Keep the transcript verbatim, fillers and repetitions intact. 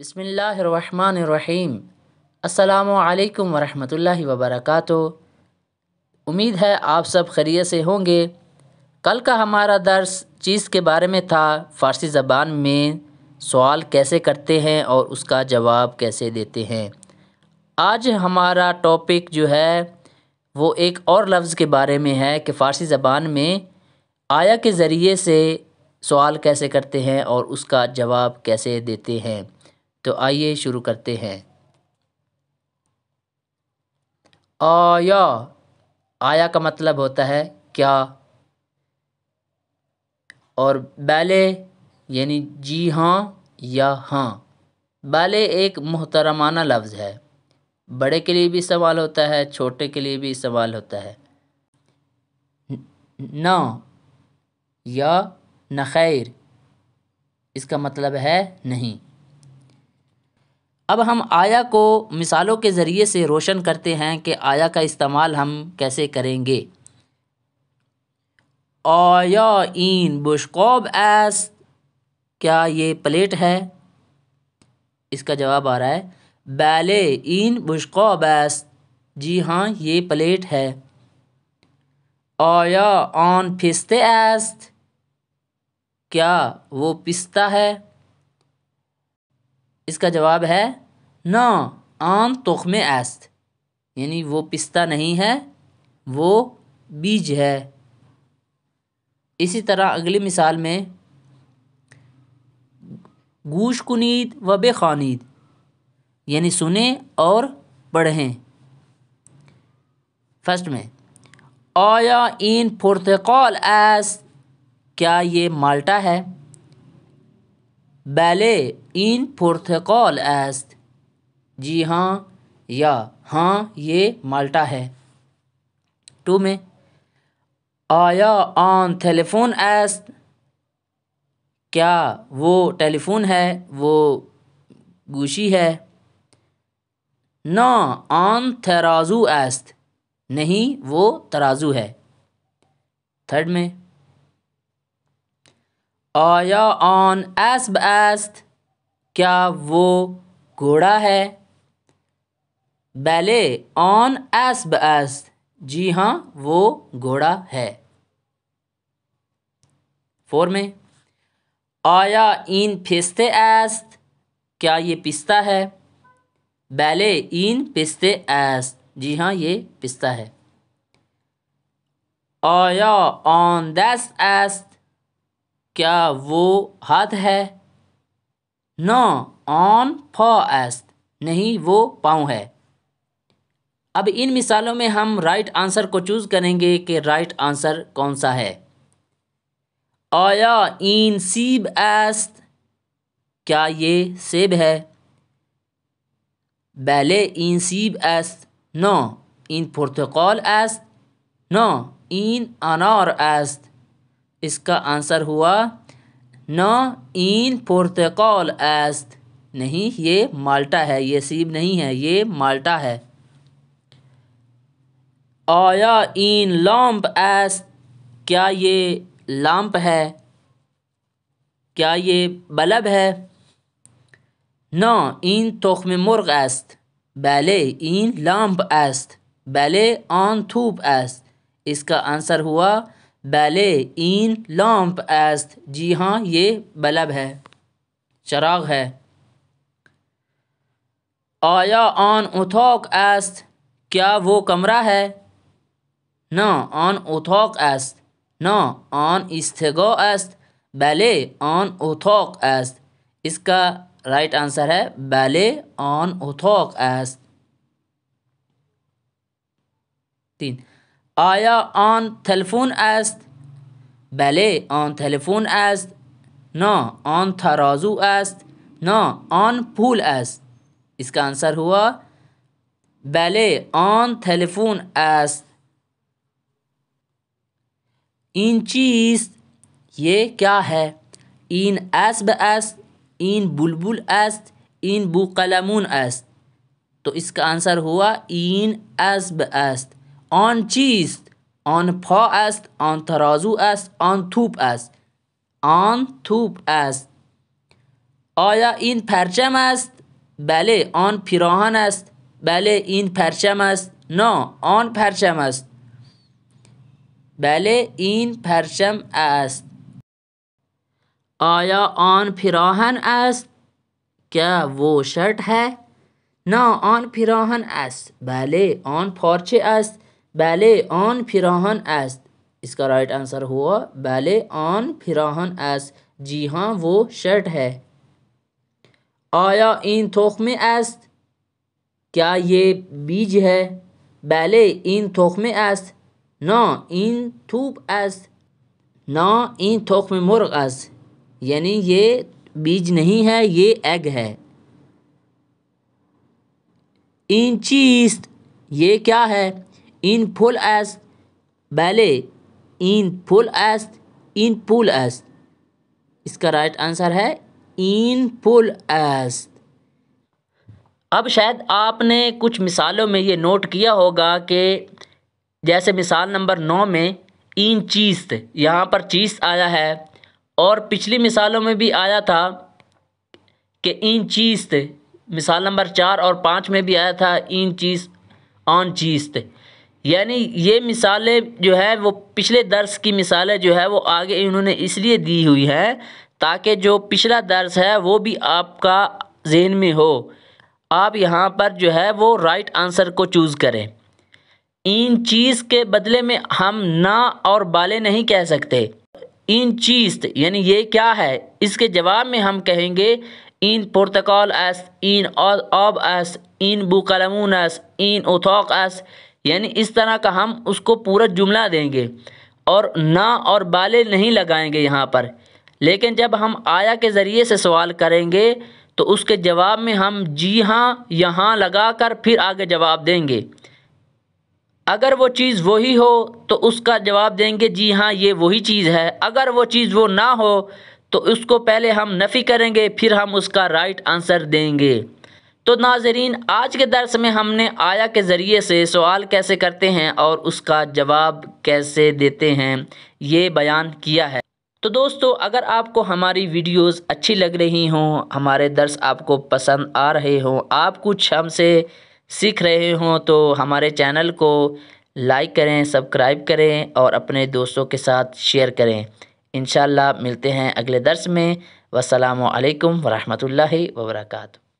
بسم اللہ الرحمن الرحیم۔ السلام علیکم ورحمۃ اللہ وبرکاتہ۔ امید ہے آپ سب خیریت سے ہوں گے۔ کل کا ہمارا درس چیز کے بارے میں تھا، فارسی زبان میں سوال کیسے کرتے ہیں اور اس کا جواب کیسے دیتے ہیں۔ آج ہمارا ٹاپک جو ہے وہ ایک اور لفظ کے بارے میں ہے کہ فارسی زبان میں آیا کے ذریعے سے سوال کیسے کرتے ہیں اور اس کا جواب کیسے دیتے ہیں۔ تو آئیے شروع کرتے ہیں۔ آیا آیا کا مطلب ہوتا ہے کیا، اور بالے یعنی جی ہاں یا ہاں۔ بالے ایک محترمانہ لفظ ہے، بڑے کے لیے بھی استعمال ہوتا ہے، چھوٹے کے لیے بھی استعمال ہوتا ہے۔ نہ یا نہ خیر، اس کا مطلب ہے نہیں۔ اب ہم آیا کو مثالوں کے ذریعے سے روشن کرتے ہیں کہ آیا کا استعمال ہم کیسے کریں گے۔ آیا این بشقاب است، کیا یہ پلیٹ ہے؟ اس کا جواب آ رہا ہے بله این بشقاب است، جی ہاں یہ پلیٹ ہے۔ آیا آن پسته است، کیا وہ پستہ ہے؟ اس کا جواب ہے نہ آن تخم است، یعنی وہ پستہ نہیں ہے، وہ بیج ہے۔ اسی طرح اگلی مثال میں گوش کنید و بخوانید، یعنی سنیں اور پڑھیں۔ فرسٹ میں آیا این پرتقال است، کیا یہ مالٹا ہے؟ بله این پرتقال است، جی ہاں یا ہاں یہ مالٹا ہے۔ ٹو میں آیا آن تلفن است، کیا وہ ٹیلی فون ہے، وہ گوشی ہے؟ نہ آن ترازو است، نہیں وہ ترازو ہے۔ تھرڈ میں آیا آن اسب است، کیا وہ گھوڑا ہے؟ بله آن اسب است، جی ہاں وہ گھوڑا ہے۔ فور میں آیا این پسته است، کیا یہ پستہ ہے؟ بله این پسته است، جی ہاں یہ پستہ ہے۔ آیا آن دست است، کیا وہ ہاتھ ہے؟ نہ آن پا است، نہیں وہ پاؤں ہے۔ اب ان مثالوں میں ہم رائٹ آنسر کو چوز کریں گے کہ رائٹ آنسر کون سا ہے۔ آیا این سیب است، کیا یہ سیب ہے؟ بله این سیب است، نہ این پرتقال است، نہ این انار است۔ اس کا آنسر ہوا نہ این پرتقال است، نہیں یہ مالٹا ہے، یہ سیب نہیں ہے، یہ مالٹا ہے۔ آیا این لامپ است، کیا یہ لامپ ہے؟ کیا یہ بلب ہے؟ نہ این تخم مرغ است، بله این لامپ است، بله آن توپ است۔ اس کا آنسر ہوا بله این لامپ است، جی ہاں یہ بلب ہے، چراغ ہے۔ آیا آن اتاق است، کیا وہ کمرہ ہے؟ نہ آن اتاق است، نہ آن ایستگاه است، بله آن اتاق است۔ اس کا رائٹ آنسر ہے بله آن اتاق است۔ تین آیا آن تلفن است، بله آن تلفن است، نہ آن ترازو است، نہ آن پول است۔ اس کا آنسر ہوا بله آن تلفن است۔ این چیست، یہ کیا ہے؟ این اسب است، این بلبل است، این بوقلمون است۔ تو اس کا آنسر ہوا این اسب است۔ آن چیست، آن پا است، آن ترازو است، آن توپ است، آن توپ است۔ آیا این پرچم است؟ بله آن پیراهن است. بله این پرچم است. نه آن پرچم است. بله این پرچم است. آیا آن پیراهن است؟ کیا وہ شرٹ ہے؟ نه آن پیراهن است. بله آن پارچه است. بله آن پیراهن است. اس کا رائٹ آنسر ہوا بله آن پیراهن است. جی ہاں وہ شرٹ ہے. آیا این تخمه است؟ کیا یہ بیج ہے؟ بله این تخمه است. نه این توپ است. نه این تخم مرغ است. یعنی یہ بیج نہیں ہے، یہ ایگ ہے. این چیست؟ یہ کیا ہے؟ این پھول است. بله این پھول است. این پھول است. اس کا رائٹ آنسر ہے این پھول است. اب شاید آپ نے کچھ مثالوں میں یہ نوٹ کیا ہوگا کہ جیسے مثال نمبر نو میں این چیست، یہاں پر چیز آیا ہے، اور پچھلی مثالوں میں بھی آیا تھا کہ این چیست. مثال نمبر چار اور پانچ میں بھی آیا تھا این چیز آن چیست. یعنی یہ مثالیں جو ہے وہ پچھلے درس کی مثالیں جو ہے وہ آگے انہوں نے اس لیے دی ہوئی ہے تاکہ جو پچھلا درس ہے وہ بھی آپ کا ذہن میں ہو. آپ یہاں پر جو ہے وہ رائٹ آنسر کو چوز کریں. این چیز کے بدلے میں ہم نہ اور بالے نہیں کہہ سکتے. این چیست یعنی یہ کیا ہے، اس کے جواب میں ہم کہیں گے این پرتقال است. این آب است. این بوقلمون است. این اتاق است. یعنی اس طرح کا ہم اس کو پورا جملہ دیں گے اور نہ اور بالے نہیں لگائیں گے یہاں پر. لیکن جب ہم آیا کے ذریعے سے سوال کریں گے تو اس کے جواب میں ہم جی ہاں یہاں لگا کر پھر آگے جواب دیں گے. اگر وہ چیز وہی ہو تو اس کا جواب دیں گے جی ہاں یہ وہی چیز ہے. اگر وہ چیز وہ نہ ہو تو اس کو پہلے ہم نفی کریں گے پھر ہم اس کا رائٹ آنسر دیں گے. تو ناظرین آج کے درس میں ہم نے آیا کے ذریعے سے سوال کیسے کرتے ہیں اور اس کا جواب کیسے دیتے ہیں یہ بیان کیا ہے. تو دوستو اگر آپ کو ہماری ویڈیوز اچھی لگ رہی ہوں، ہمارے درس آپ کو پسند آ رہے ہوں، آپ کچھ ہم سے سیکھ رہے ہوں تو ہمارے چینل کو لائک کریں، سبسکرائب کریں اور اپنے دوستوں کے ساتھ شیئر کریں. انشاءاللہ ملتے ہیں اگلے درس میں. والسلام علیکم ورحمۃ اللہ وبرکاتہ.